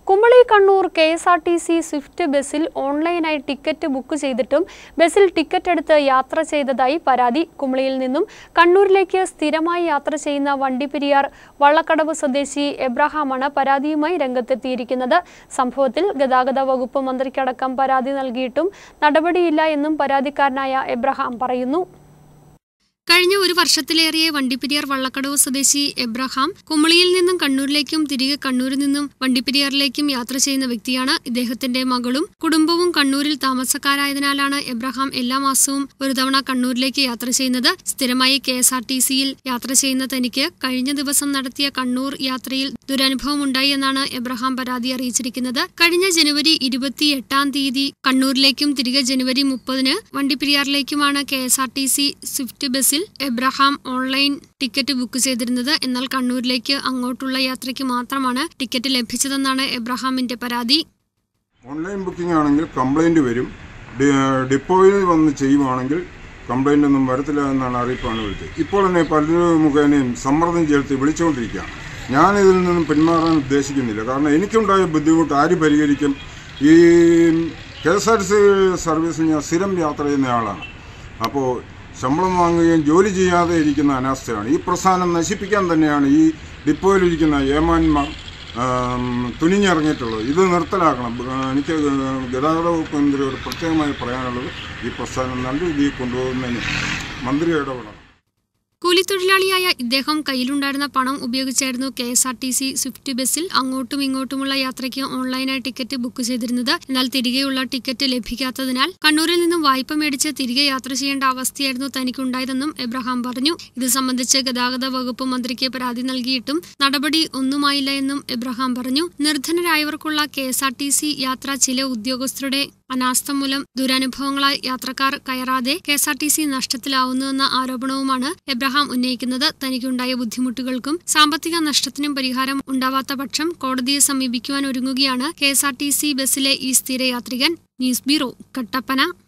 Kumily Kannur KSRTC Swift ബസ്സിൽ ഓൺലൈനായി ticket book ചെയ്തിട്ടും ബസ്സിൽ ടിക്കറ്റ് എടുത്ത് യാത്ര ചെയ്തതായി പരാതി. കുമളിയിൽ നിന്നും കണ്ണൂരിലേക്ക് സ്ഥിരമായി യാത്ര ചെയ്യുന്ന വണ്ടിപ്പെരിയാർ വള്ളക്കടവ് സ്വദേശി എബ്രഹാമാണ് പരാതിയുമായി രംഗത്തെത്തിയിരിക്കുന്നത്. സംഭവത്തിൽ ഗതാഗത വകുപ്പ് മന്ത്രിക്കടക്കം പരാതി നൽകിയിട്ടും നടപടിയില്ല എന്നും പരാതിക്കാരനായ എബ്രഹാം പറയുന്നു. കഴിഞ്ഞ ഒരു വർഷത്തിലേറെ വണ്ടിപ്പെരിയാർ വള്ളക്കടവ് സ്വദേശി എബ്രഹാം കുമളിയിൽ നിന്നും കണ്ണൂരിലേക്കും തിരികെ കണ്ണൂരിൽ നിന്നും വണ്ടിപ്പെരിയാറിലേക്കും യാത്ര ചെയ്യുന്ന വ്യക്തിയാണ്. ഇദ്ദേഹത്തിന്റെ മകളും കുടുംബവും കണ്ണൂരിൽ താമസക്കാരായതിനാലാണ് എബ്രഹാം എല്ലാ മാസവും ഒരു തവണ കണ്ണൂരിലേക്ക് യാത്ര ചെയ്യുന്നത്. സ്ഥിരമായി KSRTCയിൽ യാത്ര ചെയ്യുന്ന തനിക്ക് കഴിഞ്ഞ ദിവസം നടത്തിയ കണ്ണൂർ യാത്രയിൽ ദുരനുഭവം ഉണ്ടായി എന്നാണ് എബ്രഹാം പരാതി അറിയിച്ചിരിക്കുന്നത്. കഴിഞ്ഞ ജനുവരി 28 കണ്ണൂരിലേക്കും തിരികെ ജനുവരി 30 വണ്ടിപ്പെരിയാറിലേക്കുമാണ് KSRTC സ്വിഫ്റ്റ് ബസ്സിൽ എബ്രഹാം ഓൺലൈൻ ടിക്കറ്റ് ബുക്ക് ചെയ്തിരുന്നത്. എന്നാൽ കണ്ണൂരിലേക്ക് അങ്ങോട്ടുള്ള യാത്രയ്ക്ക് മാത്രമാണ് ടിക്കറ്റ് ലഭിച്ചതെന്നാണ് എബ്രഹാമിന്റെ പരാതി. ഓൺലൈൻ ബുക്കിംഗ് ആണെങ്കിൽ കംപ്ലൈന്റ് വരും, ഡിപ്പോയിൽ വന്ന് ചെയ്യുവാണെങ്കിൽ കംപ്ലൈന്റ് ഒന്നും വരത്തില്ല എന്നാണ് അറിയിപ്പാണ് വിളിച്ചത്. ഇപ്പോൾ തന്നെ പലരും മുഖേനയും സമ്മർദ്ദം ചെലുത്തി വിളിച്ചുകൊണ്ടിരിക്കുകയാണ്. ഞാൻ ഇതിൽ നിന്നും പിന്മാറാൻ ഉദ്ദേശിക്കുന്നില്ല. കാരണം എനിക്കുണ്ടായ ബുദ്ധിമുട്ട് ആര് പരിഹരിക്കും? ഈ KSRTC സർവീസിൽ ഞാൻ സ്ഥിരം യാത്ര ചെയ്യുന്ന ആളാണ്. അപ്പോൾ ശമ്പളം വാങ്ങുകയും ജോലി ചെയ്യാതെ ഇരിക്കുന്ന അനാസ്ഥയാണ്. ഈ പ്രസ്ഥാനം നശിപ്പിക്കാൻ തന്നെയാണ് ഈ ഡിപ്പോയിലിരിക്കുന്ന ഏമാന്മാർ തുനിഞ്ഞിറങ്ങിയിട്ടുള്ളത്. ഇത് നിർത്തലാക്കണം. എനിക്ക് ഗതാഗത വകുപ്പ് മന്ത്രിയോട് പ്രത്യേകമായി പറയാനുള്ളത് ഈ പ്രസ്ഥാനം നല്ല രീതിയിൽ കൊണ്ടുപോകുന്നതിന് മന്ത്രി ഇടപെടണം. കൂലിത്തൊഴിലാളിയായ ഇദ്ദേഹം കയ്യിലുണ്ടായിരുന്ന പണം ഉപയോഗിച്ചായിരുന്നു KSRTC സ്വിഫ്റ്റ് ബസ്സിൽ അങ്ങോട്ടും ഇങ്ങോട്ടുമുള്ള യാത്രയ്ക്ക് ഓൺലൈനായി ടിക്കറ്റ് ബുക്ക് ചെയ്തിരുന്നത്. എന്നാൽ തിരികെയുള്ള ടിക്കറ്റ് ലഭിക്കാത്തതിനാൽ കണ്ണൂരിൽ നിന്നും വായ്പ മേടിച്ച് തിരികെ യാത്ര ചെയ്യേണ്ട അവസ്ഥയായിരുന്നു തനിക്കുണ്ടായതെന്നും എബ്രഹാം പറഞ്ഞു. ഇത് സംബന്ധിച്ച് ഗതാഗത വകുപ്പ് മന്ത്രിക്ക് പരാതി നൽകിയിട്ടും നടപടി ഒന്നുമായില്ല എന്നും എബ്രഹാം പറഞ്ഞു. നിർധനരായവർക്കുള്ള KSRTC യാത്ര ചില ഉദ്യോഗസ്ഥരുടെ അനാസ്ഥ മൂലം ദുരനുഭവങ്ങളായി യാത്രക്കാർ കയറാതെ KSRTC നഷ്ടത്തിലാവുന്നുവെന്ന ആരോപണവുമാണ് എബ്രഹാം ഉന്നയിക്കുന്നത്. തനിക്കുണ്ടായ ബുദ്ധിമുട്ടുകൾക്കും സാമ്പത്തിക നഷ്ടത്തിനും പരിഹാരം ഉണ്ടാവാത്ത പക്ഷം കോടതിയെ സമീപിക്കുവാൻ ഒരുങ്ങുകയാണ് KSRTC ബസ്സിലെ ഈ സ്ഥിരയാത്രികൻ. News bureau, Kattappana.